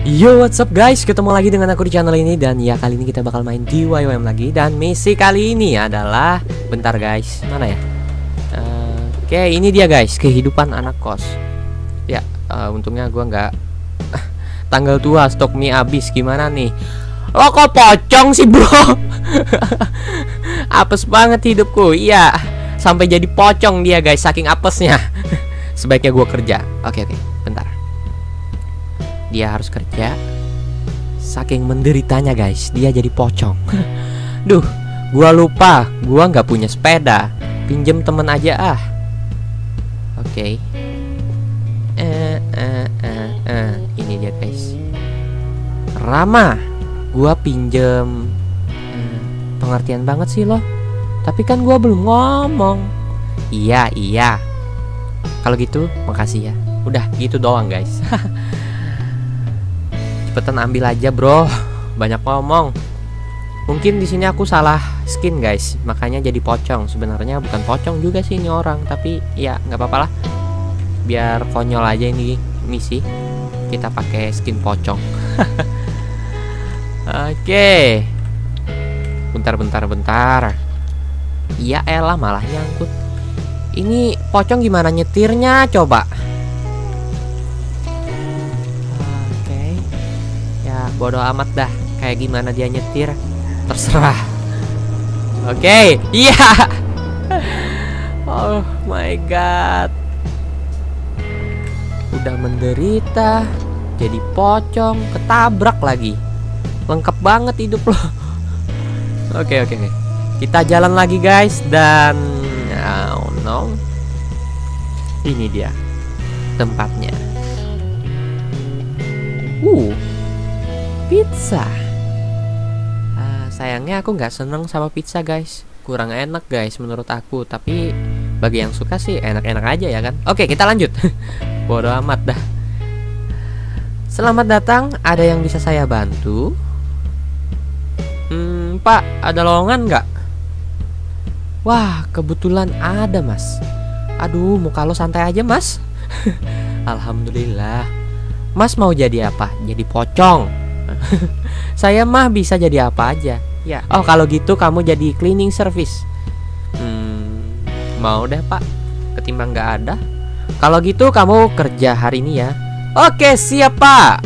Yo, what's up guys, ketemu lagi dengan aku di channel ini. Dan ya, kali ini kita bakal main di YWM lagi. Dan misi kali ini adalah, bentar guys, mana ya? Oke, ini dia guys, kehidupan anak kos. Ya, untungnya gua nggak tanggal tua, stok mie habis. Gimana nih? Lo kok pocong sih bro? Apes banget hidupku. Iya, sampai jadi pocong dia guys, saking apesnya. Sebaiknya gua kerja. Oke, bentar. Dia harus kerja. Saking menderitanya guys, dia jadi pocong. Duh, gua lupa, gua nggak punya sepeda. Pinjem temen aja ah. Oke. Ini dia guys. Rama, gua pinjem. Pengertian banget sih lo. Tapi kan gua belum ngomong. Iya. Kalau gitu, makasih ya. Udah gitu doang guys. Cepetan ambil aja bro, banyak ngomong. Mungkin di sini aku salah skin guys, makanya jadi pocong. Sebenarnya bukan pocong juga sih ini orang, tapi ya nggak apa-apa lah. Biar konyol aja ini misi. Kita pakai skin pocong. Oke. Bentar. Iya elah malah nyangkut. Ini pocong gimana nyetirnya coba? Bodoh amat dah, kayak gimana dia nyetir, terserah. Oke, iya. Oh my god, udah menderita, jadi pocong, ketabrak lagi, lengkap banget hidup lo. Oke, kita jalan lagi guys. Dan oh no, ini dia tempatnya. Pizza. Sayangnya aku nggak seneng sama pizza guys, kurang enak guys menurut aku. Tapi bagi yang suka sih enak-enak aja ya kan. Oke, kita lanjut. Bodoh amat dah. Selamat datang, ada yang bisa saya bantu? Pak, ada lowongan nggak? Wah, kebetulan ada mas. Aduh, muka lo santai aja mas. Alhamdulillah. Mas mau jadi apa? Jadi pocong. Saya mah bisa jadi apa aja ya. Oh kalau gitu kamu jadi cleaning service. Mau deh pak, ketimbang nggak ada. Kalau gitu kamu kerja hari ini ya. Oke siap pak.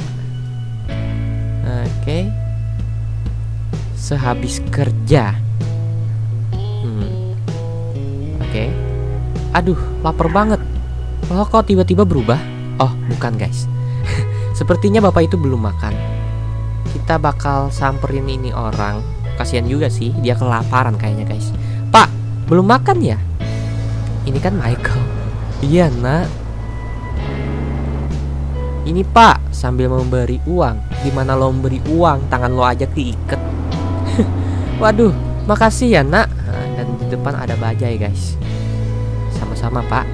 Oke. Sehabis kerja. Oke. Aduh lapar banget. Oh kok tiba-tiba berubah? Oh bukan guys. Sepertinya bapak itu belum makan. Kita bakal samperin ini orang. Kasihan juga sih, dia kelaparan kayaknya guys. Pak, belum makan ya? Ini kan Michael. Iya nak. Ini pak, sambil memberi uang. Gimana lo memberi uang, tangan lo aja keiket. Waduh, makasih ya nak. Dan di depan ada bajai guys. Sama-sama pak.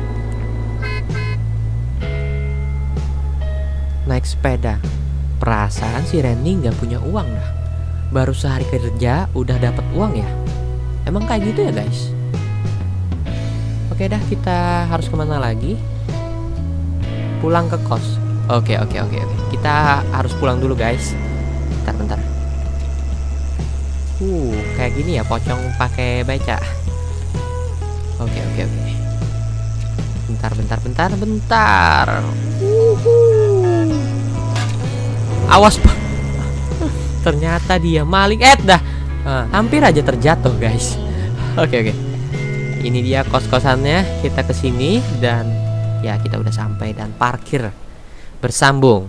Naik sepeda. Perasaan si Randy nggak punya uang dah. Baru sehari kerja udah dapat uang ya. Emang kayak gitu ya guys? Oke dah, kita harus kemana lagi? Pulang ke kos. Oke. Kita harus pulang dulu guys. Bentar. Kayak gini ya pocong pakai beca. Oke. Bentar. Awas pak. Ternyata dia maling. Dah. Hampir aja terjatuh guys. Oke. Ini dia kos-kosannya. Kita kesini dan ya kita udah sampai dan parkir bersambung.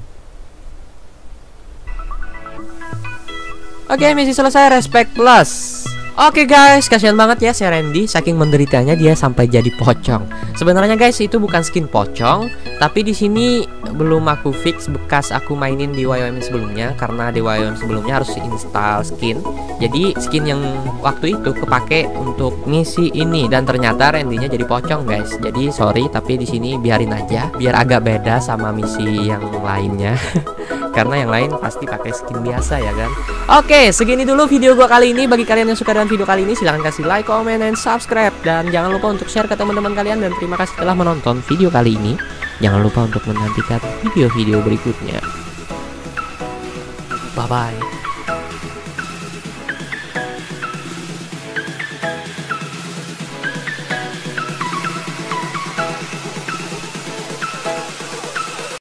Oke, misi selesai. Respect plus. Oke guys, kasihan banget ya si Randy, saking menderitanya dia sampai jadi pocong. Sebenarnya guys itu bukan skin pocong, tapi di sini belum aku fix bekas aku mainin di YWM sebelumnya, karena di YWM sebelumnya harus install skin. Jadi skin yang waktu itu kepake untuk misi ini dan ternyata Randy-nya jadi pocong guys. Jadi sorry, tapi di sini biarin aja biar agak beda sama misi yang lainnya. Karena yang lain pasti pakai skin biasa ya kan. Oke, segini dulu video gua kali ini. Bagi kalian yang suka dengan video kali ini silahkan kasih like, comment, dan subscribe. Dan jangan lupa untuk share ke teman-teman kalian. Dan terima kasih telah menonton video kali ini. Jangan lupa untuk menantikan video-video berikutnya. Bye bye.